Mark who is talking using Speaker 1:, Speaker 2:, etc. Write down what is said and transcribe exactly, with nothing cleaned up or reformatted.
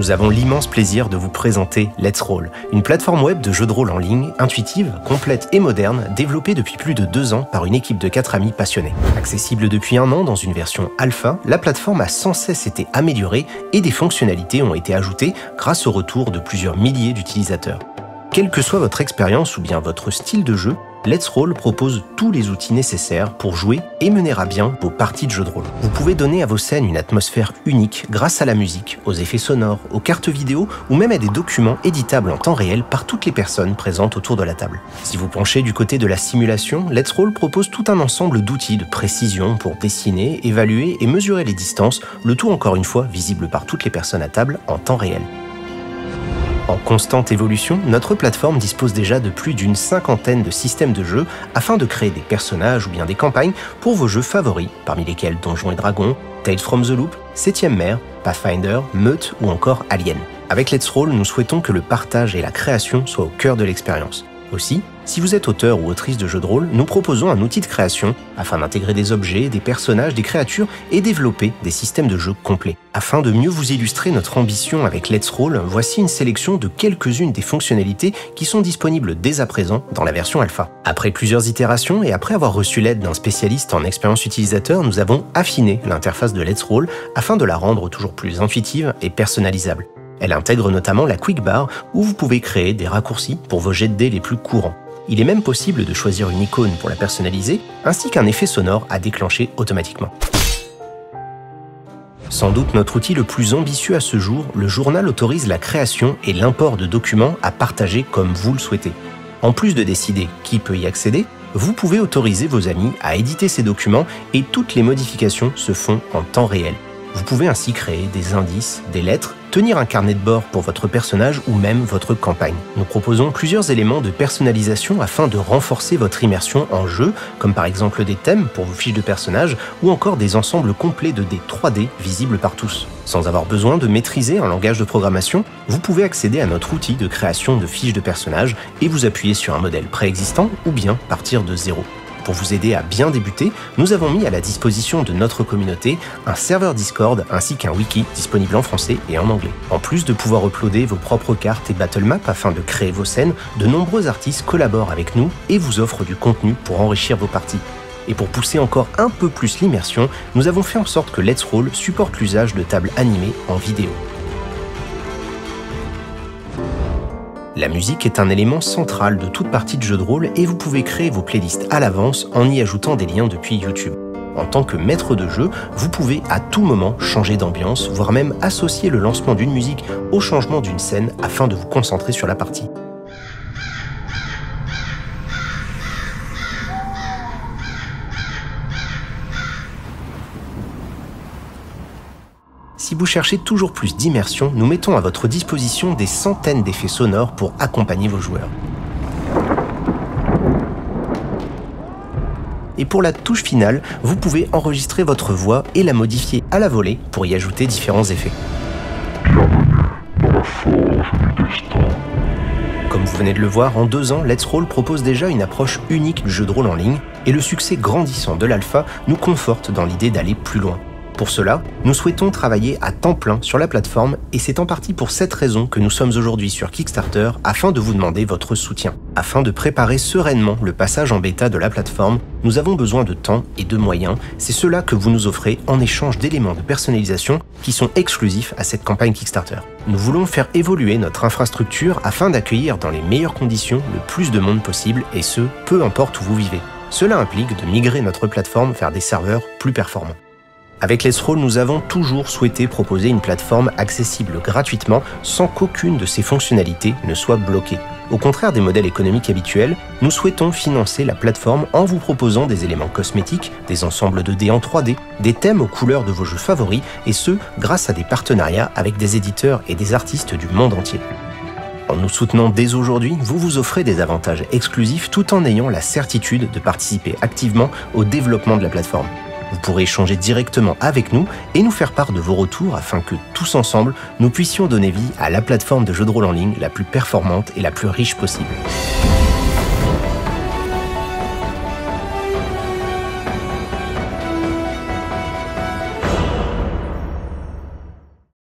Speaker 1: nous avons l'immense plaisir de vous présenter Let's Roll, une plateforme web de jeux de rôle en ligne, intuitive, complète et moderne, développée depuis plus de deux ans par une équipe de quatre amis passionnés. Accessible depuis un an dans une version alpha, la plateforme a sans cesse été améliorée et des fonctionnalités ont été ajoutées grâce au retour de plusieurs milliers d'utilisateurs. Quelle que soit votre expérience ou bien votre style de jeu, Let's Roll propose tous les outils nécessaires pour jouer et mener à bien vos parties de jeux de rôle. Vous pouvez donner à vos scènes une atmosphère unique grâce à la musique, aux effets sonores, aux cartes vidéo ou même à des documents éditables en temps réel par toutes les personnes présentes autour de la table. Si vous penchez du côté de la simulation, Let's Roll propose tout un ensemble d'outils de précision pour dessiner, évaluer et mesurer les distances, le tout encore une fois visible par toutes les personnes à table en temps réel. En constante évolution, notre plateforme dispose déjà de plus d'une cinquantaine de systèmes de jeux afin de créer des personnages ou bien des campagnes pour vos jeux favoris, parmi lesquels Donjons et Dragons, Tales from the Loop, Septième Mer, Pathfinder, Meute ou encore Alien. Avec Let's Roll, nous souhaitons que le partage et la création soient au cœur de l'expérience. Aussi, si vous êtes auteur ou autrice de jeux de rôle, nous proposons un outil de création afin d'intégrer des objets, des personnages, des créatures et développer des systèmes de jeu complets. Afin de mieux vous illustrer notre ambition avec Let's Roll, voici une sélection de quelques-unes des fonctionnalités qui sont disponibles dès à présent dans la version alpha. Après plusieurs itérations et après avoir reçu l'aide d'un spécialiste en expérience utilisateur, nous avons affiné l'interface de Let's Roll afin de la rendre toujours plus intuitive et personnalisable. Elle intègre notamment la Quick Bar où vous pouvez créer des raccourcis pour vos jets de dés les plus courants. Il est même possible de choisir une icône pour la personnaliser ainsi qu'un effet sonore à déclencher automatiquement. Sans doute notre outil le plus ambitieux à ce jour, le journal autorise la création et l'import de documents à partager comme vous le souhaitez. En plus de décider qui peut y accéder, vous pouvez autoriser vos amis à éditer ces documents et toutes les modifications se font en temps réel. Vous pouvez ainsi créer des indices, des lettres, tenir un carnet de bord pour votre personnage ou même votre campagne. Nous proposons plusieurs éléments de personnalisation afin de renforcer votre immersion en jeu, comme par exemple des thèmes pour vos fiches de personnages ou encore des ensembles complets de dés trois D visibles par tous. Sans avoir besoin de maîtriser un langage de programmation, vous pouvez accéder à notre outil de création de fiches de personnages et vous appuyer sur un modèle préexistant ou bien partir de zéro. Pour vous aider à bien débuter, nous avons mis à la disposition de notre communauté un serveur Discord ainsi qu'un wiki disponible en français et en anglais. En plus de pouvoir uploader vos propres cartes et battle maps afin de créer vos scènes, de nombreux artistes collaborent avec nous et vous offrent du contenu pour enrichir vos parties. Et pour pousser encore un peu plus l'immersion, nous avons fait en sorte que Let's Roll supporte l'usage de tables animées en vidéo. La musique est un élément central de toute partie de jeu de rôle et vous pouvez créer vos playlists à l'avance en y ajoutant des liens depuis YouTube. En tant que maître de jeu, vous pouvez à tout moment changer d'ambiance, voire même associer le lancement d'une musique au changement d'une scène afin de vous concentrer sur la partie. Si vous cherchez toujours plus d'immersion, nous mettons à votre disposition des centaines d'effets sonores pour accompagner vos joueurs. Et pour la touche finale, vous pouvez enregistrer votre voix et la modifier à la volée pour y ajouter différents effets.
Speaker 2: Bienvenue dans la forge du destin.
Speaker 1: Comme vous venez de le voir, en deux ans, Let's Roll propose déjà une approche unique du jeu de rôle en ligne et le succès grandissant de l'alpha nous conforte dans l'idée d'aller plus loin. Pour cela, nous souhaitons travailler à temps plein sur la plateforme et c'est en partie pour cette raison que nous sommes aujourd'hui sur Kickstarter afin de vous demander votre soutien. Afin de préparer sereinement le passage en bêta de la plateforme, nous avons besoin de temps et de moyens. C'est cela que vous nous offrez en échange d'éléments de personnalisation qui sont exclusifs à cette campagne Kickstarter. Nous voulons faire évoluer notre infrastructure afin d'accueillir dans les meilleures conditions le plus de monde possible et ce, peu importe où vous vivez. Cela implique de migrer notre plateforme vers des serveurs plus performants. Avec Let's Roll, nous avons toujours souhaité proposer une plateforme accessible gratuitement sans qu'aucune de ses fonctionnalités ne soit bloquée. Au contraire des modèles économiques habituels, nous souhaitons financer la plateforme en vous proposant des éléments cosmétiques, des ensembles de dés en trois D, des thèmes aux couleurs de vos jeux favoris, et ce, grâce à des partenariats avec des éditeurs et des artistes du monde entier. En nous soutenant dès aujourd'hui, vous vous offrez des avantages exclusifs tout en ayant la certitude de participer activement au développement de la plateforme. Vous pourrez échanger directement avec nous et nous faire part de vos retours afin que, tous ensemble, nous puissions donner vie à la plateforme de jeux de rôle en ligne la plus performante et la plus riche possible.